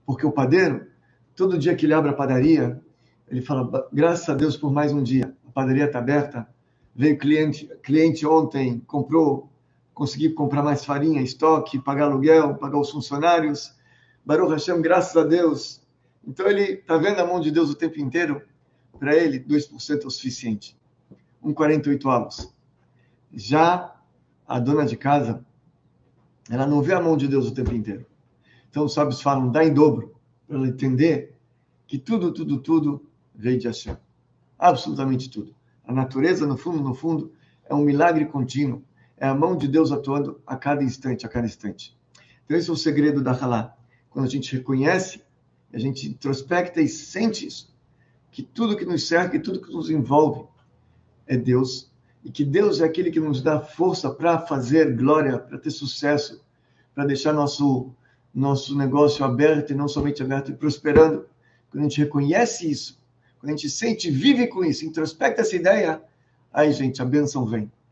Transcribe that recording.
Porque o padeiro, todo dia que ele abre a padaria, ele fala, graças a Deus por mais um dia. A padaria está aberta, veio cliente ontem, consegui comprar mais farinha, estoque, pagar aluguel, pagar os funcionários. Baruch Hashem, graças a Deus. Então ele está vendo a mão de Deus o tempo inteiro. Para ele, 2% é o suficiente. 1,48 avos. Já a dona de casa, ela não vê a mão de Deus o tempo inteiro. Então os sábios falam, dá em dobro, para ela entender que tudo veio de Hashem. Absolutamente tudo. A natureza, no fundo, é um milagre contínuo. É a mão de Deus atuando a cada instante. Então esse é o segredo da Halá. Quando a gente reconhece, a gente introspecta e sente isso, que tudo que nos cerca e tudo que nos envolve é Deus, e que Deus é aquele que nos dá força para fazer glória, para ter sucesso, para deixar nosso negócio aberto, e não somente aberto, e prosperando. Quando a gente reconhece isso, quando a gente sente, vive com isso, introspecta essa ideia, aí, gente, a bênção vem.